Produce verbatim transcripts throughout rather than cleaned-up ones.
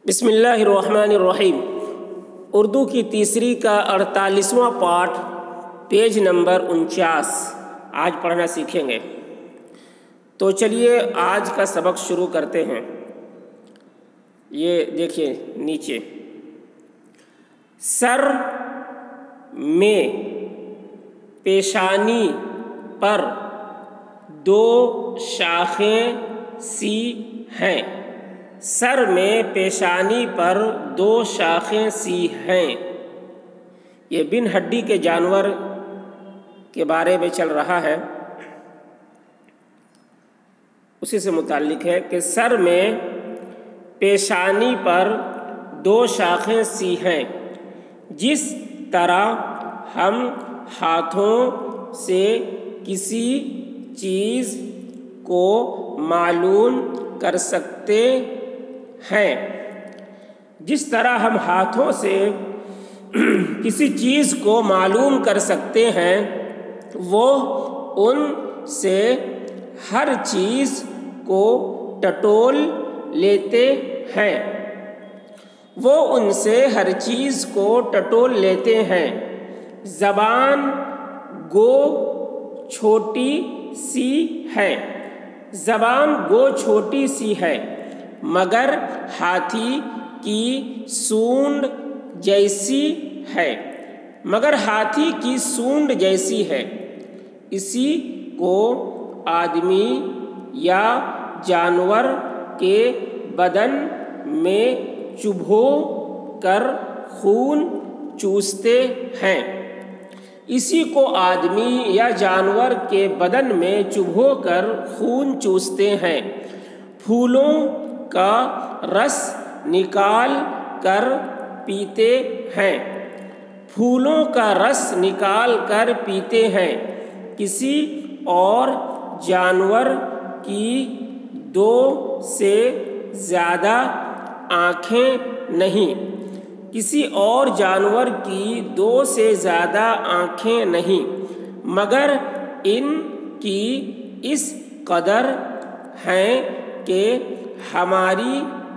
بسم اللہ الرحمن الرحیم۔ اردو کی تیسری کا اڑتالیسواں پارٹ پیج نمبر انچاس آج پڑھنا سیکھیں گے۔ تو چلیے آج کا سبق شروع کرتے ہیں۔ یہ دیکھیے نیچے، سر میں پیشانی پر دو شاخیں سی ہیں۔ سر میں پیشانی پر دو شاخیں سی ہیں۔ یہ بن ہڈی کے جانور کے بارے میں چل رہا ہے، اسی سے متعلق ہے کہ سر میں پیشانی پر دو شاخیں سی ہیں۔ جس طرح ہم ہاتھوں سے کسی چیز کو معلوم کر سکتے ہیں جس طرح ہم ہاتھوں سے کسی چیز کو معلوم کر سکتے ہیں وہ ان سے ہر چیز کو ٹٹول لیتے ہیں وہ ان سے ہر چیز کو ٹٹول لیتے ہیں۔ زبان گو چھوٹی سی ہے زبان گو چھوٹی سی ہے مگر ہاتھی کی سونڈ جیسی ہے مگر ہاتھی کی سونڈ جیسی ہے۔ اسی کو آدمی یا جانور کے بدن میں چبھو کر خون چوستے ہیں اسی کو آدمی یا جانور کے بدن میں چبھو کر خون چوستے ہیں۔ پھولوں کا رس نکال کر پیتے ہیں پھولوں کا رس نکال کر پیتے ہیں۔ کسی اور جانور کی دو سے زیادہ آنکھیں نہیں کسی اور جانور کی دو سے زیادہ آنکھیں نہیں مگر ان کی اس قدر ہیں کہ ہماری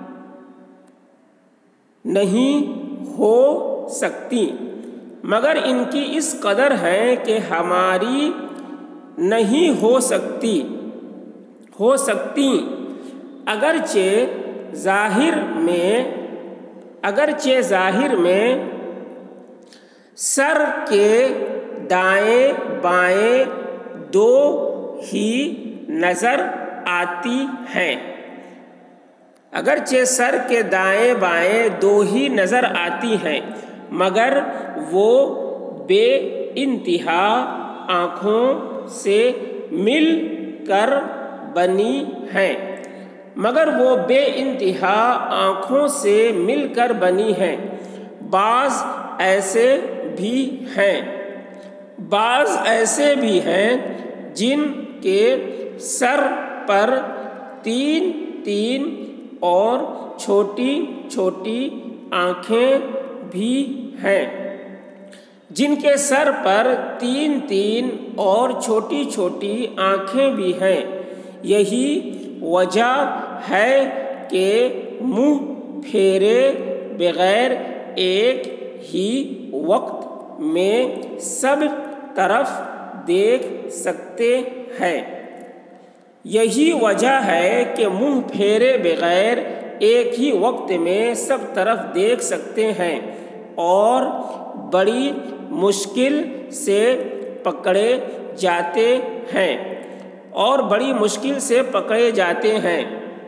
نہیں ہو سکتی مگر ان کی اس قدر ہیں کہ ہماری نہیں ہو سکتی ہو سکتی اگرچہ ظاہر میں اگرچہ ظاہر میں سر کے دائیں بائیں دو ہی نظر آتی ہیں اگرچہ سر کے دائیں بائیں دو ہی نظر آتی ہیں مگر وہ بے انتہا آنکھوں سے مل کر بنی ہیں مگر وہ بے انتہا آنکھوں سے مل کر بنی ہیں۔ بعض ایسے بھی ہیں بعض ایسے بھی ہیں جن کے سر پر تین تین اور چھوٹی چھوٹی آنکھیں بھی ہیں جن کے سر پر تین تین اور چھوٹی چھوٹی آنکھیں بھی ہیں۔ یہی وجہ ہے کہ منہ پھیرے بغیر ایک ہی وقت میں سب طرف دیکھ سکتے ہیں یہی وجہ ہے کہ منہ پھیرے بغیر ایک ہی وقت میں سب طرف دیکھ سکتے ہیں اور بڑی مشکل سے پکڑے جاتے ہیں اور بڑی مشکل سے پکڑے جاتے ہیں۔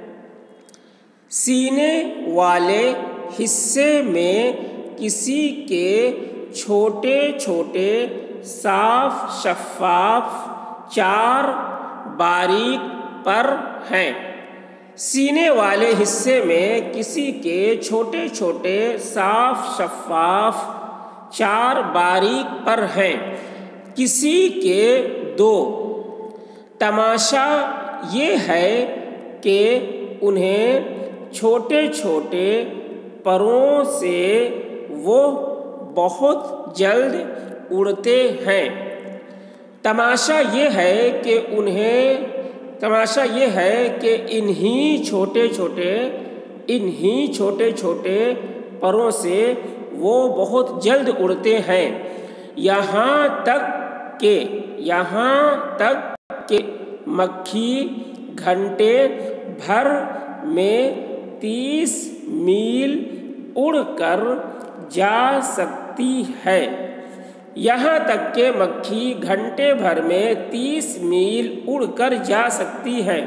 سینے والے حصے میں کسی کے چھوٹے چھوٹے صاف شفاف چار باریک پر ہیں سینے والے حصے میں کسی کے چھوٹے چھوٹے صاف شفاف چار باریک پر ہیں کسی کے دو۔ تماشا یہ ہے کہ انہیں چھوٹے چھوٹے پروں سے وہ بہت جلد اڑتے ہیں تماشا یہ ہے کہ انہیں تماشا یہ ہے کہ انہی چھوٹے چھوٹے انہی چھوٹے چھوٹے پروں سے وہ بہت جلد اڑتے ہیں، یہاں تک کہ یہاں تک کہ مکھی گھنٹے بھر میں تیس میل اڑ کر جا سکتی ہے یہاں تک کہ مکھی گھنٹے بھر میں تیس میل اڑ کر جا سکتی ہے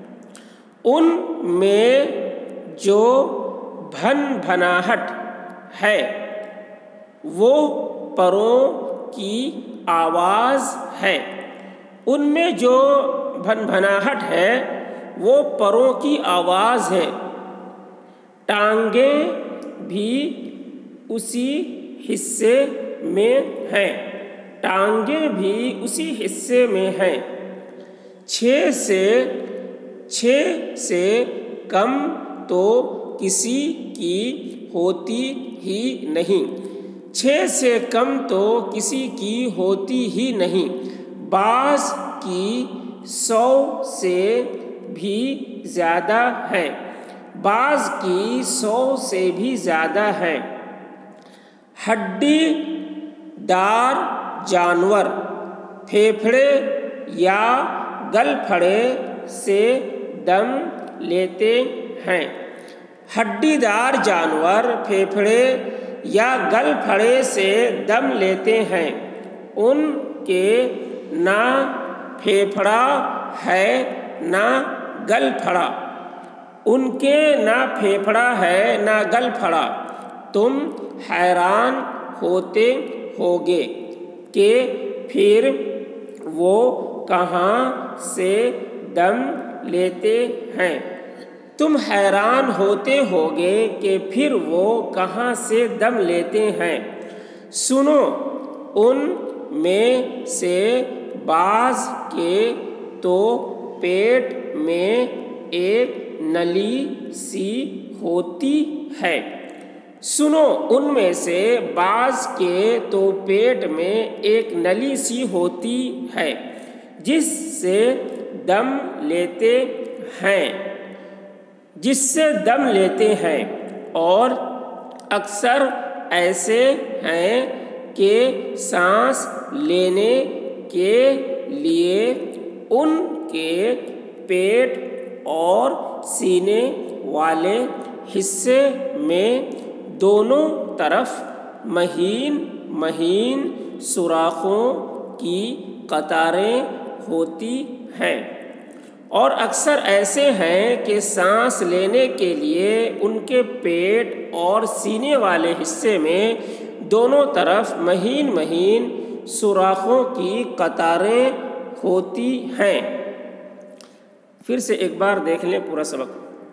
ان میں جو بھن بھناہٹ ہے وہ پروں کی آواز ہے ان میں جو بھن بھناہٹ ہے وہ پروں کی آواز ہے ٹانگیں بھی اسی حصے میں ہیں ٹانگیں بھی اسی حصے میں ہیں چھ سے چھ سے کم تو کسی کی ہوتی ہی نہیں چھ سے کم تو کسی کی ہوتی ہی نہیں بعض کی سو سے بھی زیادہ ہے بعض کی سو سے بھی زیادہ ہے ہڈی دار جانور پھیپھڑے یا گل پھڑے سے دم لیتے ہیں ہڈی دار جانور پھیپھڑے یا گل پھڑے سے دم لیتے ہیں ان کے نہ پھیپھڑا ہے نہ گل پھڑا ان کے نہ پھیپھڑا ہے نہ گل پھڑا تم حیران ہوتے ہوگے کہ پھر وہ کہاں سے دم لیتے ہیں تم حیران ہوتے ہوگے کہ پھر وہ کہاں سے دم لیتے ہیں سنو ان میں سے بعض کے تو پیٹ میں ایک نلی سی ہوتی ہے سنو ان میں سے بعض کے تو پیٹ میں ایک نلی سی ہوتی ہے جس سے دم لیتے ہیں جس سے دم لیتے ہیں اور اکثر ایسے ہیں کہ سانس لینے کے لیے ان کے پیٹ اور سینے والے حصے میں دونوں طرف مہین مہین سوراخوں کی قطاریں ہوتی ہیں اور اکثر ایسے ہیں کہ سانس لینے کے لیے ان کے پیٹ اور سینے والے حصے میں دونوں طرف مہین مہین سوراخوں کی قطاریں ہوتی ہیں پھر سے ایک بار دیکھ لیں پورا سبق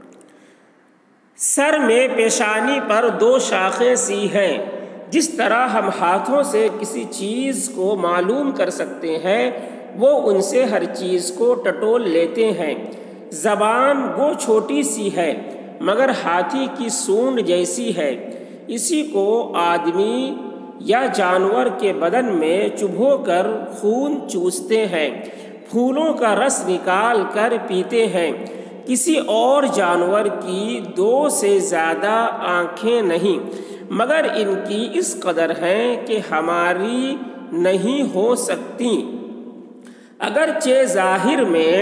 سر میں پیشانی پر دو شاخیں سی ہیں جس طرح ہم ہاتھوں سے کسی چیز کو معلوم کر سکتے ہیں وہ ان سے ہر چیز کو ٹٹول لیتے ہیں زبان گو چھوٹی سی ہے مگر ہاتھی کی سونڈ جیسی ہے اسی کو آدمی یا جانور کے بدن میں چبھو کر خون چوستے ہیں پھولوں کا رس نکال کر پیتے ہیں کسی اور جانور کی دو سے زیادہ آنکھیں نہیں مگر ان کی اس قدر ہیں کہ ہماری نہیں ہو سکتی اگرچہ ظاہر میں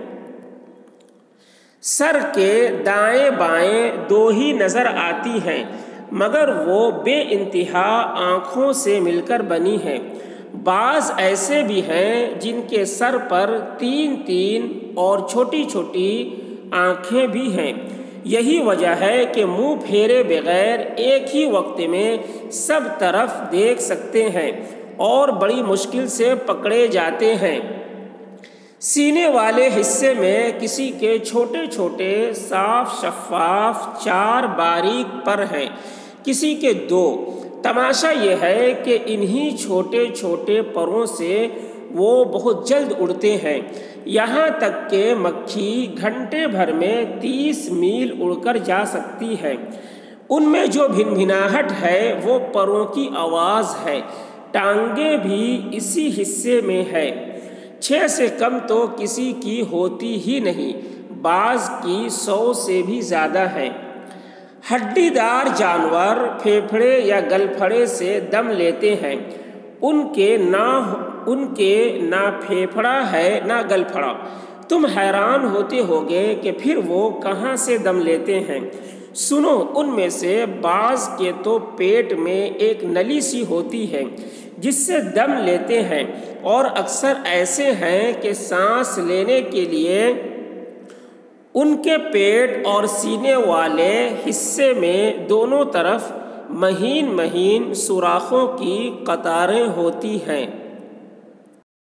سر کے دائیں بائیں دو ہی نظر آتی ہیں مگر وہ بے انتہا آنکھوں سے مل کر بنی ہیں بعض ایسے بھی ہیں جن کے سر پر تین تین اور چھوٹی چھوٹی آنکھیں بھی ہیں یہی وجہ ہے کہ منہ پھیرے بغیر ایک ہی وقت میں سب طرف دیکھ سکتے ہیں اور بڑی مشکل سے پکڑے جاتے ہیں سینے والے حصے میں کسی کے چھوٹے چھوٹے صاف شفاف چار باریک پر ہیں کسی کے دو تماشا یہ ہے کہ انہی چھوٹے چھوٹے پروں سے وہ بہت جلد اڑتے ہیں یہاں تک کہ مکھی گھنٹے بھر میں تیس میل اڑ کر جا سکتی ہے ان میں جو بھن بھناہٹ ہے وہ پروں کی آواز ہے ٹانگیں بھی اسی حصے میں ہے چھ سے کم تو کسی کی ہوتی ہی نہیں بعض کی سو سے بھی زیادہ ہے ہڈی دار جانور پھیپھڑے یا گلپھڑے سے دم لیتے ہیں، ان کے نہ ان کے نہ پھیپھڑا ہے نہ گلپھڑا۔ تم حیران ہوتے ہوگے کہ پھر وہ کہاں سے دم لیتے ہیں؟ سنو، ان میں سے بعض کے تو پیٹ میں ایک نلی سی ہوتی ہے جس سے دم لیتے ہیں، اور اکثر ایسے ہیں کہ سانس لینے کے لیے ان کے پیٹ اور سینے والے حصے میں دونوں طرف مہین مہین سوراخوں کی قطاریں ہوتی ہیں۔